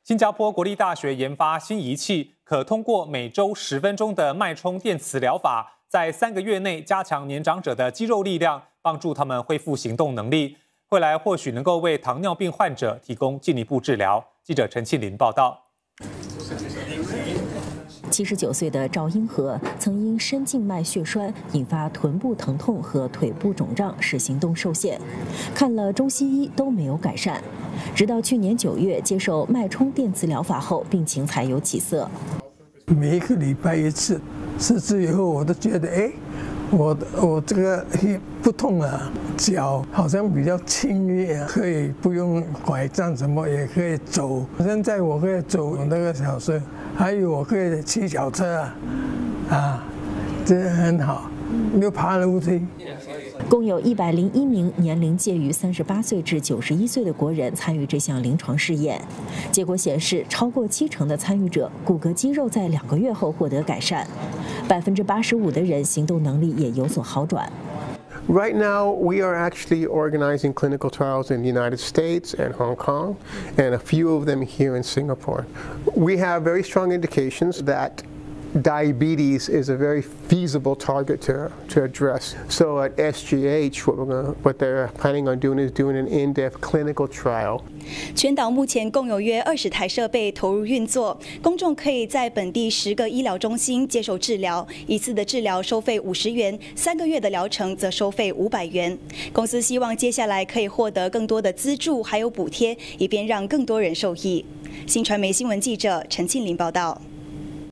新加坡国立大学研发新仪器，可通过每周10分钟的脉冲电磁疗法，在3个月内加强年长者的肌肉力量，帮助他们恢复行动能力。未来或许能够为糖尿病患者提供进一步治疗。记者陈庆林报道。 79岁的赵英和曾因深静脉血栓引发臀部疼痛和腿部肿胀，使行动受限，看了中西医都没有改善，直到去年9月接受脉冲电磁疗法后，病情才有起色。 每一个礼拜1次，4次以后我都觉得，我这个不痛了，脚好像比较轻易啊，可以不用拐杖，什么也可以走。现在我可以走2个小时，还有我可以骑脚车啊，这很好，又爬楼梯。 共有101名年龄介于38岁至91岁的国人参与这项临床试验，结果显示，超过70%的参与者骨骼肌肉在2个月后获得改善，85%的人行动能力也有所好转。 Right now, we are actually organizing clinical trials in the United States and Hong Kong, and a few of them here in Singapore. We have very strong indications that diabetes is a very feasible target to address. So at SGH, what they're planning on doing is doing an in-depth clinical trial. 全岛目前共有约20台设备投入运作，公众可以在本地10个医疗中心接受治疗，一次的治疗收费50元，3个月的疗程则收费500元。公司希望接下来可以获得更多的资助还有补贴，以便让更多人受益。新传媒新闻记者陈庆林报道。